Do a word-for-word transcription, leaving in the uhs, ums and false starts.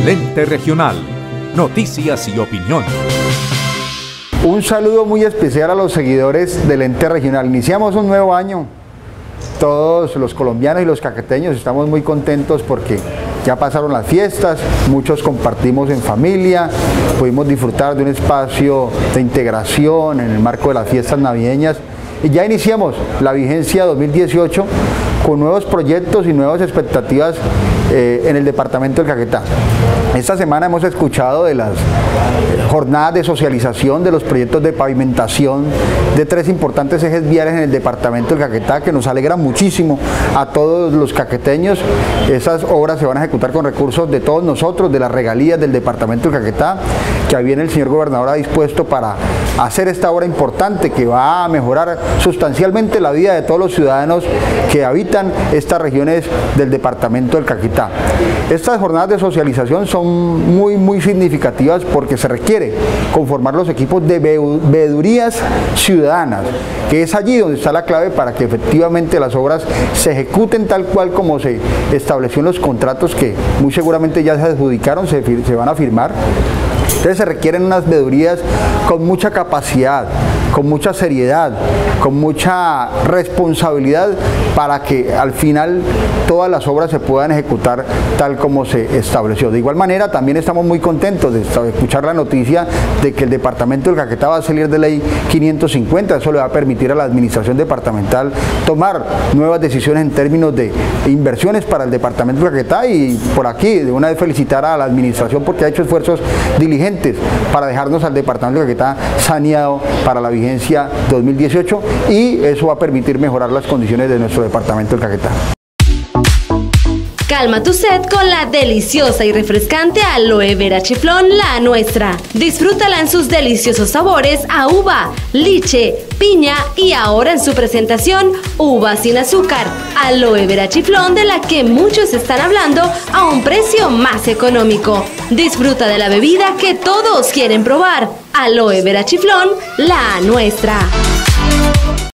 El Ente Regional. Noticias y opinión. Un saludo muy especial a los seguidores del Ente Regional. Iniciamos un nuevo año. Todos los colombianos y los caqueteños estamos muy contentos porque ya pasaron las fiestas, muchos compartimos en familia, pudimos disfrutar de un espacio de integración en el marco de las fiestas navideñas y ya iniciamos la vigencia dos mil dieciocho con nuevos proyectos y nuevas expectativas eh, en el departamento del Caquetá. Esta semana hemos escuchado de las jornadas de socialización de los proyectos de pavimentación de tres importantes ejes viales en el departamento del Caquetá que nos alegran muchísimo a todos los caqueteños. Esas obras se van a ejecutar con recursos de todos nosotros, de las regalías del departamento del Caquetá, que bien el señor gobernador ha dispuesto para hacer esta obra importante que va a mejorar sustancialmente la vida de todos los ciudadanos que habitan estas regiones del departamento del Caquetá. Estas jornadas de socialización son muy muy significativas porque se requiere conformar los equipos de veedurías ciudadanas, que es allí donde está la clave para que efectivamente las obras se ejecuten tal cual como se estableció en los contratos que muy seguramente ya se adjudicaron, se, se van a firmar. Entonces se requieren unas veedurías con mucha capacidad, con mucha seriedad, con mucha responsabilidad para que al final todas las obras se puedan ejecutar tal como se estableció. De igual manera también estamos muy contentos de escuchar la noticia de que el departamento del Caquetá va a salir de ley quinientos cincuenta. Eso le va a permitir a la administración departamental tomar nuevas decisiones en términos de inversiones para el departamento del Caquetá, y por aquí de una vez felicitar a la administración porque ha hecho esfuerzos diligentes para dejarnos al departamento del Caquetá saneado para la vigencia dos mil dieciocho, y eso va a permitir mejorar las condiciones de nuestro departamento del Caquetá. Calma tu sed con la deliciosa y refrescante aloe vera chiflón La Nuestra. Disfrútala en sus deliciosos sabores a uva, liche, piña y ahora en su presentación uva sin azúcar. Aloe vera chiflón, de la que muchos están hablando a un precio más económico. Disfruta de la bebida que todos quieren probar. Aloe vera chiflón La Nuestra.